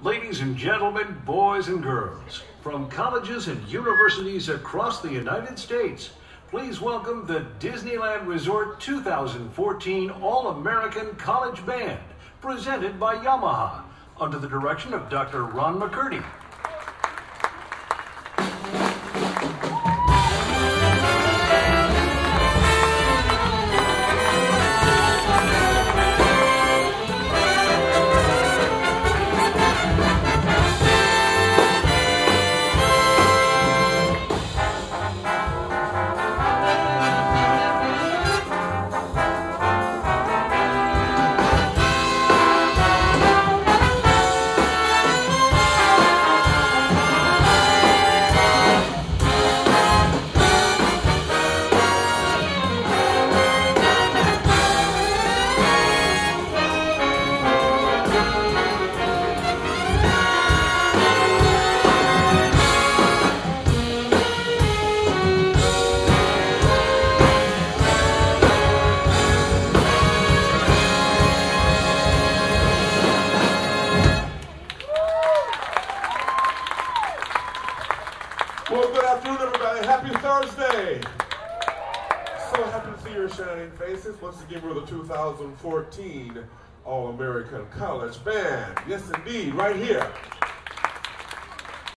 Ladies and gentlemen, boys and girls, from colleges and universities across the United States, please welcome the Disneyland Resort 2014 All-American College Band, presented by Yamaha, under the direction of Dr. Ron McCurdy. Well, good afternoon, everybody. Happy Thursday. So happy to see your shining faces. Once again, we're the 2014 All-American College Band. Yes, indeed, right here